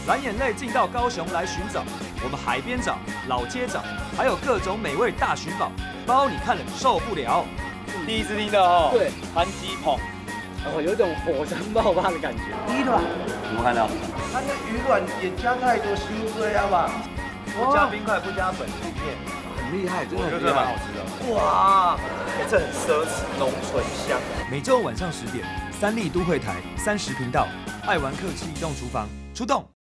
蓝眼泪进到高雄来寻找，我们海边找，老街找，还有各种美味大寻宝，包你看了受不了。 第一次听到哦， 对， 韩鸡捧， 哦，有一种火山爆发的感觉。 鱼卵， 怎么看到？ 它那鱼卵也加太多腥水啊吧？ 不加冰块，不加粉里面， 很厉害，真的我觉很厉害。 得蛮好吃的。 哇，这很奢侈，浓醇香。 每周晚上10点，三立都会台30频道，爱玩客气移动厨房出动。